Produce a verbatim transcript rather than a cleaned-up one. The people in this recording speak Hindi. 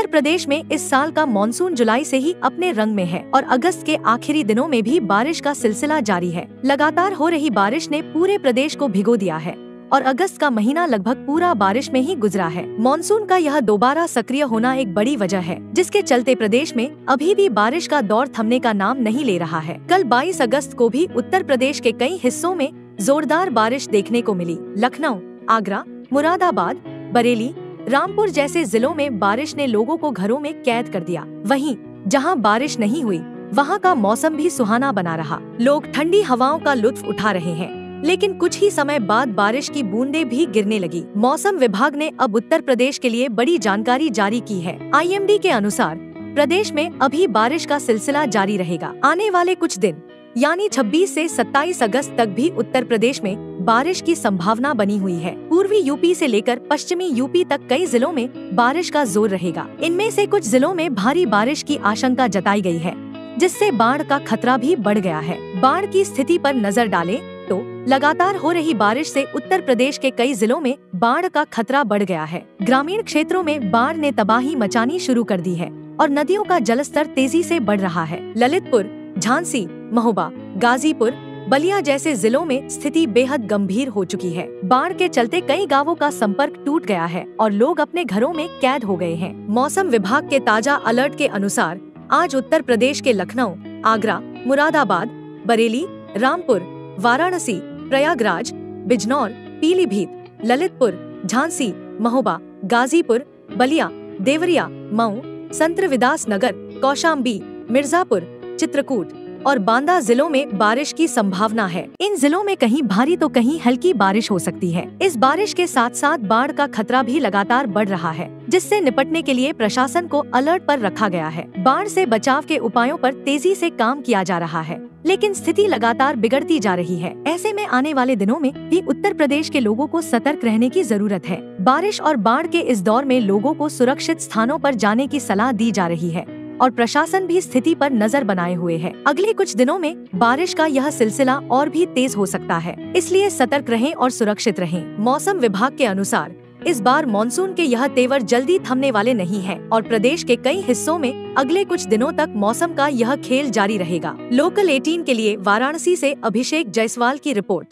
प्रदेश में इस साल का मॉनसून जुलाई से ही अपने रंग में है और अगस्त के आखिरी दिनों में भी बारिश का सिलसिला जारी है। लगातार हो रही बारिश ने पूरे प्रदेश को भिगो दिया है और अगस्त का महीना लगभग पूरा बारिश में ही गुजरा है। मॉनसून का यह दोबारा सक्रिय होना एक बड़ी वजह है, जिसके चलते प्रदेश में अभी भी बारिश का दौर थमने का नाम नहीं ले रहा है। कल बाईस अगस्त को भी उत्तर प्रदेश के कई हिस्सों में जोरदार बारिश देखने को मिली। लखनऊ, आगरा, मुरादाबाद, बरेली, रामपुर जैसे जिलों में बारिश ने लोगों को घरों में कैद कर दिया। वहीं जहां बारिश नहीं हुई, वहां का मौसम भी सुहाना बना रहा। लोग ठंडी हवाओं का लुत्फ उठा रहे हैं, लेकिन कुछ ही समय बाद बारिश की बूंदें भी गिरने लगी। मौसम विभाग ने अब उत्तर प्रदेश के लिए बड़ी जानकारी जारी की है। आई एम डी के अनुसार प्रदेश में अभी बारिश का सिलसिला जारी रहेगा। आने वाले कुछ दिन यानी छब्बीस से सत्ताईस अगस्त तक भी उत्तर प्रदेश में बारिश की संभावना बनी हुई है। पूर्वी यूपी से लेकर पश्चिमी यूपी तक कई जिलों में बारिश का जोर रहेगा। इनमें से कुछ जिलों में भारी बारिश की आशंका जताई गई है, जिससे बाढ़ का खतरा भी बढ़ गया है। बाढ़ की स्थिति पर नजर डालें तो लगातार हो रही बारिश से उत्तर प्रदेश के कई जिलों में बाढ़ का खतरा बढ़ गया है। ग्रामीण क्षेत्रों में बाढ़ ने तबाही मचानी शुरू कर दी है और नदियों का जलस्तर तेजी से बढ़ रहा है। ललितपुर, झांसी, महोबा, गाजीपुर, बलिया जैसे जिलों में स्थिति बेहद गंभीर हो चुकी है। बाढ़ के चलते कई गांवों का संपर्क टूट गया है और लोग अपने घरों में कैद हो गए हैं। मौसम विभाग के ताजा अलर्ट के अनुसार आज उत्तर प्रदेश के लखनऊ, आगरा, मुरादाबाद, बरेली, रामपुर, वाराणसी, प्रयागराज, बिजनौर, पीलीभीत, ललितपुर, झांसी, महोबा, गाजीपुर, बलिया, देवरिया, मऊ, संत रविदास नगर, कौशाम्बी, मिर्जापुर, चित्रकूट और बांदा जिलों में बारिश की संभावना है। इन जिलों में कहीं भारी तो कहीं हल्की बारिश हो सकती है। इस बारिश के साथ साथ बाढ़ का खतरा भी लगातार बढ़ रहा है, जिससे निपटने के लिए प्रशासन को अलर्ट पर रखा गया है। बाढ़ से बचाव के उपायों पर तेजी से काम किया जा रहा है, लेकिन स्थिति लगातार बिगड़ती जा रही है। ऐसे में आने वाले दिनों में भी उत्तर प्रदेश के लोगों को सतर्क रहने की जरूरत है। बारिश और बाढ़ के इस दौर में लोगों को सुरक्षित स्थानों पर जाने की सलाह दी जा रही है और प्रशासन भी स्थिति पर नजर बनाए हुए है। अगले कुछ दिनों में बारिश का यह सिलसिला और भी तेज हो सकता है, इसलिए सतर्क रहें और सुरक्षित रहें। मौसम विभाग के अनुसार इस बार मॉनसून के यह तेवर जल्दी थमने वाले नहीं है और प्रदेश के कई हिस्सों में अगले कुछ दिनों तक मौसम का यह खेल जारी रहेगा। लोकल अठारह के लिए वाराणसी से अभिषेक जायसवाल की रिपोर्ट।